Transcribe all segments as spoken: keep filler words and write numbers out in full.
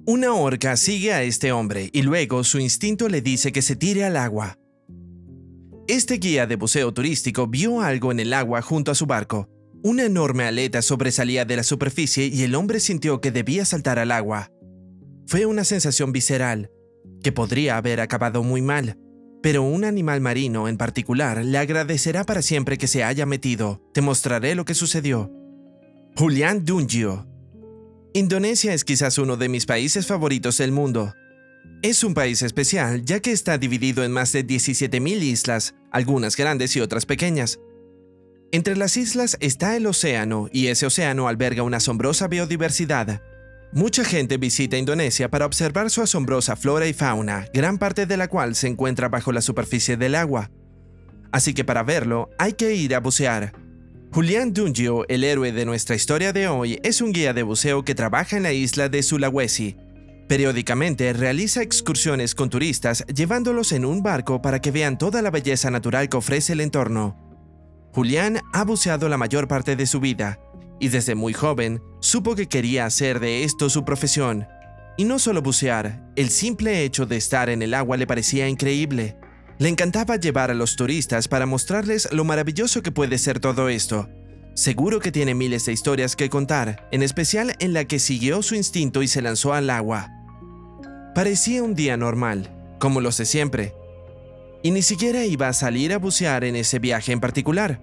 Una orca sigue a este hombre y luego su instinto le dice que se tire al agua. Este guía de buceo turístico vio algo en el agua junto a su barco. Una enorme aleta sobresalía de la superficie y el hombre sintió que debía saltar al agua. Fue una sensación visceral, que podría haber acabado muy mal, pero un animal marino en particular le agradecerá para siempre que se haya metido. Te mostraré lo que sucedió. Julian Dungio. Indonesia es quizás uno de mis países favoritos del mundo. Es un país especial ya que está dividido en más de diecisiete mil islas, algunas grandes y otras pequeñas. Entre las islas está el océano y ese océano alberga una asombrosa biodiversidad. Mucha gente visita Indonesia para observar su asombrosa flora y fauna, gran parte de la cual se encuentra bajo la superficie del agua. Así que para verlo hay que ir a bucear. Julian Dungio, el héroe de nuestra historia de hoy, es un guía de buceo que trabaja en la isla de Sulawesi. Periódicamente realiza excursiones con turistas llevándolos en un barco para que vean toda la belleza natural que ofrece el entorno. Julian ha buceado la mayor parte de su vida y desde muy joven supo que quería hacer de esto su profesión. Y no solo bucear, el simple hecho de estar en el agua le parecía increíble. Le encantaba llevar a los turistas para mostrarles lo maravilloso que puede ser todo esto. Seguro que tiene miles de historias que contar, en especial en la que siguió su instinto y se lanzó al agua. Parecía un día normal, como los de siempre, y ni siquiera iba a salir a bucear en ese viaje en particular.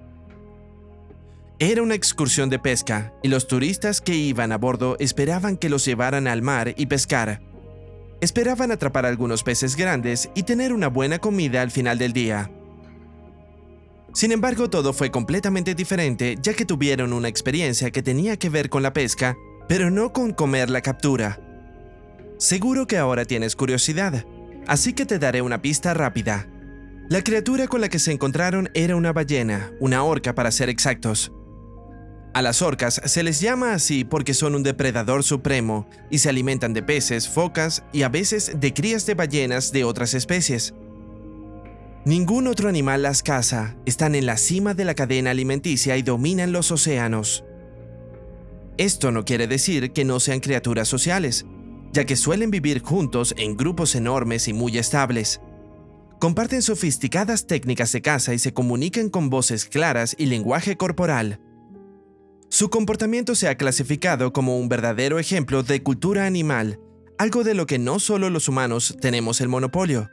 Era una excursión de pesca, y los turistas que iban a bordo esperaban que los llevaran al mar y pescar. Esperaban atrapar algunos peces grandes y tener una buena comida al final del día. Sin embargo, todo fue completamente diferente, ya que tuvieron una experiencia que tenía que ver con la pesca, pero no con comer la captura. Seguro que ahora tienes curiosidad, así que te daré una pista rápida. La criatura con la que se encontraron era una ballena, una orca para ser exactos. A las orcas se les llama así porque son un depredador supremo y se alimentan de peces, focas y a veces de crías de ballenas de otras especies. Ningún otro animal las caza, están en la cima de la cadena alimenticia y dominan los océanos. Esto no quiere decir que no sean criaturas sociales, ya que suelen vivir juntos en grupos enormes y muy estables. Comparten sofisticadas técnicas de caza y se comunican con voces claras y lenguaje corporal. Su comportamiento se ha clasificado como un verdadero ejemplo de cultura animal, algo de lo que no solo los humanos tenemos el monopolio.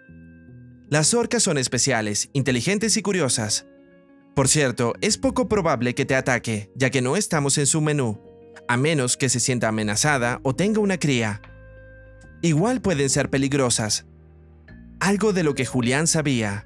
Las orcas son especiales, inteligentes y curiosas. Por cierto, es poco probable que te ataque, ya que no estamos en su menú, a menos que se sienta amenazada o tenga una cría. Igual pueden ser peligrosas, algo de lo que Julián sabía.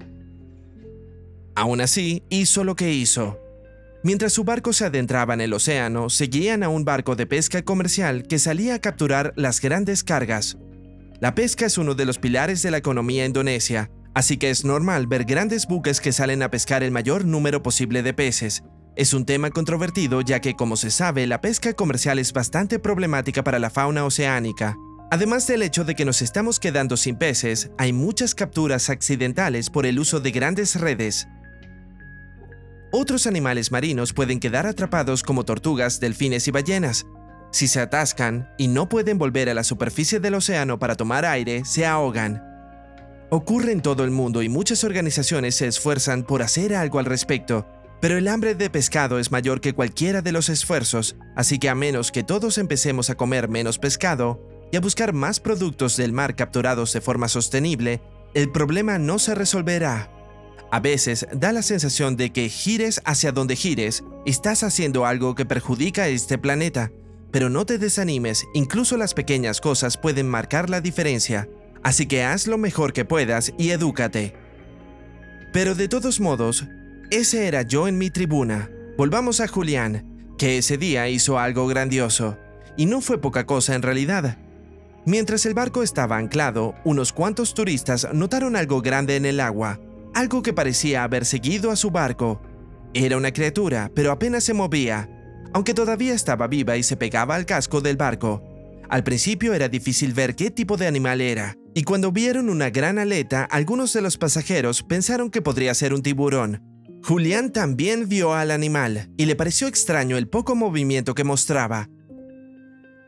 Aún así, hizo lo que hizo. Mientras su barco se adentraba en el océano, seguían a un barco de pesca comercial que salía a capturar las grandes cargas. La pesca es uno de los pilares de la economía indonesia, así que es normal ver grandes buques que salen a pescar el mayor número posible de peces. Es un tema controvertido ya que, como se sabe, la pesca comercial es bastante problemática para la fauna oceánica. Además del hecho de que nos estamos quedando sin peces, hay muchas capturas accidentales por el uso de grandes redes. Otros animales marinos pueden quedar atrapados como tortugas, delfines y ballenas. Si se atascan y no pueden volver a la superficie del océano para tomar aire, se ahogan. Ocurre en todo el mundo y muchas organizaciones se esfuerzan por hacer algo al respecto, pero el hambre de pescado es mayor que cualquiera de los esfuerzos, así que a menos que todos empecemos a comer menos pescado y a buscar más productos del mar capturados de forma sostenible, el problema no se resolverá. A veces da la sensación de que gires hacia donde gires, estás haciendo algo que perjudica a este planeta. Pero no te desanimes, incluso las pequeñas cosas pueden marcar la diferencia. Así que haz lo mejor que puedas y edúcate. Pero de todos modos, ese era yo en mi tribuna. Volvamos a Julián, que ese día hizo algo grandioso. Y no fue poca cosa en realidad. Mientras el barco estaba anclado, unos cuantos turistas notaron algo grande en el agua. Algo que parecía haber seguido a su barco. Era una criatura, pero apenas se movía, aunque todavía estaba viva y se pegaba al casco del barco. Al principio era difícil ver qué tipo de animal era, y cuando vieron una gran aleta, algunos de los pasajeros pensaron que podría ser un tiburón. Julián también vio al animal, y le pareció extraño el poco movimiento que mostraba.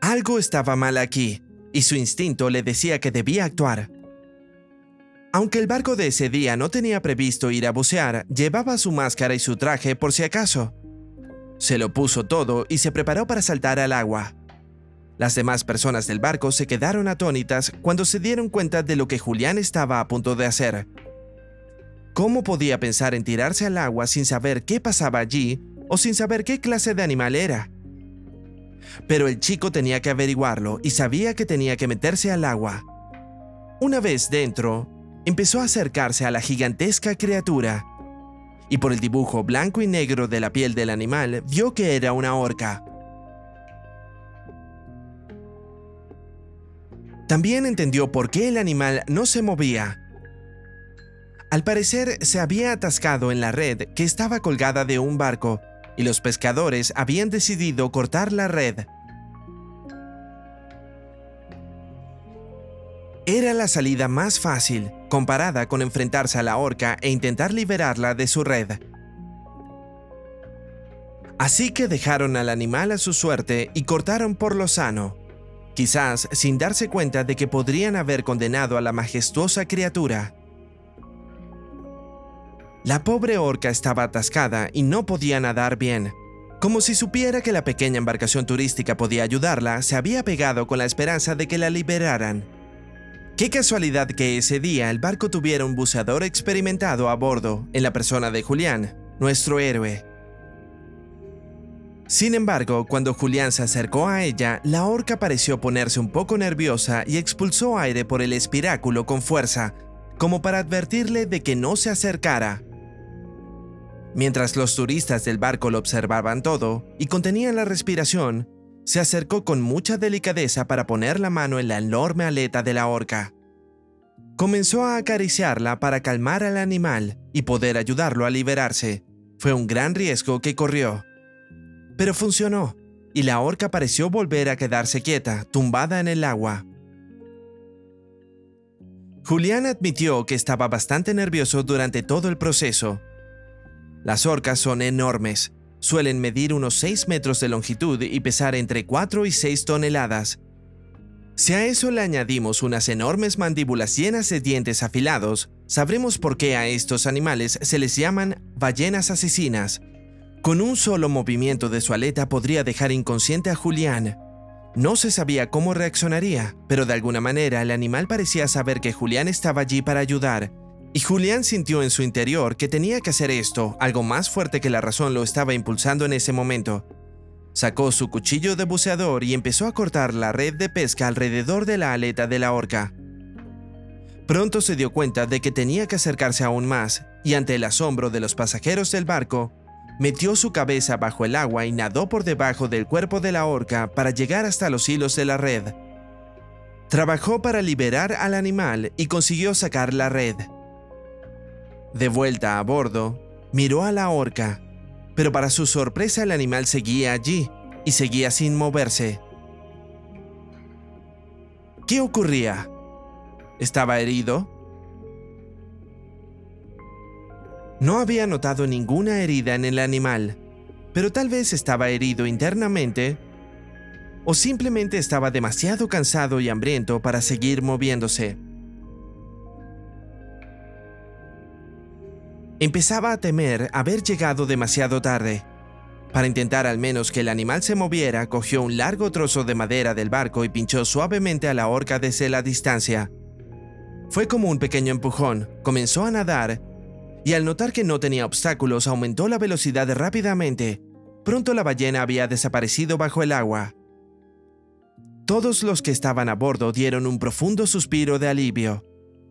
Algo estaba mal aquí, y su instinto le decía que debía actuar. Aunque el barco de ese día no tenía previsto ir a bucear, llevaba su máscara y su traje por si acaso. Se lo puso todo y se preparó para saltar al agua. Las demás personas del barco se quedaron atónitas cuando se dieron cuenta de lo que Julián estaba a punto de hacer. ¿Cómo podía pensar en tirarse al agua sin saber qué pasaba allí o sin saber qué clase de animal era? Pero el chico tenía que averiguarlo y sabía que tenía que meterse al agua. Una vez dentro, empezó a acercarse a la gigantesca criatura, y por el dibujo blanco y negro de la piel del animal vio que era una orca. También entendió por qué el animal no se movía. Al parecer se había atascado en la red que estaba colgada de un barco, y los pescadores habían decidido cortar la red. Era la salida más fácil, comparada con enfrentarse a la orca e intentar liberarla de su red. Así que dejaron al animal a su suerte y cortaron por lo sano, quizás sin darse cuenta de que podrían haber condenado a la majestuosa criatura. La pobre orca estaba atascada y no podía nadar bien. Como si supiera que la pequeña embarcación turística podía ayudarla, se había pegado con la esperanza de que la liberaran. Qué casualidad que ese día el barco tuviera un buceador experimentado a bordo, en la persona de Julián, nuestro héroe. Sin embargo, cuando Julián se acercó a ella, la orca pareció ponerse un poco nerviosa y expulsó aire por el espiráculo con fuerza, como para advertirle de que no se acercara. Mientras los turistas del barco lo observaban todo y contenían la respiración, se acercó con mucha delicadeza para poner la mano en la enorme aleta de la orca. Comenzó a acariciarla para calmar al animal y poder ayudarlo a liberarse. Fue un gran riesgo que corrió. Pero funcionó, y la orca pareció volver a quedarse quieta, tumbada en el agua. Julián admitió que estaba bastante nervioso durante todo el proceso. Las orcas son enormes. Suelen medir unos seis metros de longitud y pesar entre cuatro y seis toneladas. Si a eso le añadimos unas enormes mandíbulas llenas de dientes afilados, sabremos por qué a estos animales se les llaman ballenas asesinas. Con un solo movimiento de su aleta podría dejar inconsciente a Julián. No se sabía cómo reaccionaría, pero de alguna manera el animal parecía saber que Julián estaba allí para ayudar. Y Julián sintió en su interior que tenía que hacer esto, algo más fuerte que la razón lo estaba impulsando en ese momento. Sacó su cuchillo de buceador y empezó a cortar la red de pesca alrededor de la aleta de la orca. Pronto se dio cuenta de que tenía que acercarse aún más, y ante el asombro de los pasajeros del barco, metió su cabeza bajo el agua y nadó por debajo del cuerpo de la orca para llegar hasta los hilos de la red. Trabajó para liberar al animal y consiguió sacar la red. De vuelta a bordo, miró a la orca, pero para su sorpresa el animal seguía allí y seguía sin moverse. ¿Qué ocurría? ¿Estaba herido? No había notado ninguna herida en el animal, pero tal vez estaba herido internamente o simplemente estaba demasiado cansado y hambriento para seguir moviéndose. Empezaba a temer haber llegado demasiado tarde. Para intentar al menos que el animal se moviera, cogió un largo trozo de madera del barco y pinchó suavemente a la orca desde la distancia. Fue como un pequeño empujón, comenzó a nadar, y al notar que no tenía obstáculos aumentó la velocidad rápidamente. Pronto la ballena había desaparecido bajo el agua. Todos los que estaban a bordo dieron un profundo suspiro de alivio.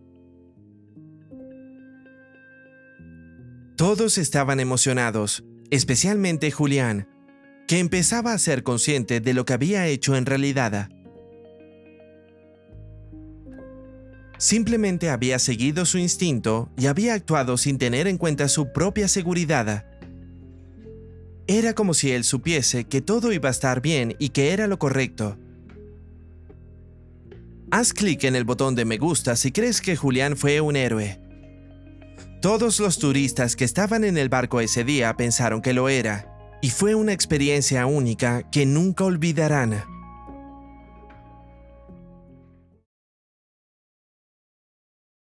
Todos estaban emocionados, especialmente Julián, que empezaba a ser consciente de lo que había hecho en realidad. Simplemente había seguido su instinto y había actuado sin tener en cuenta su propia seguridad. Era como si él supiese que todo iba a estar bien y que era lo correcto. Haz clic en el botón de me gusta si crees que Julián fue un héroe. Todos los turistas que estaban en el barco ese día pensaron que lo era, y fue una experiencia única que nunca olvidarán.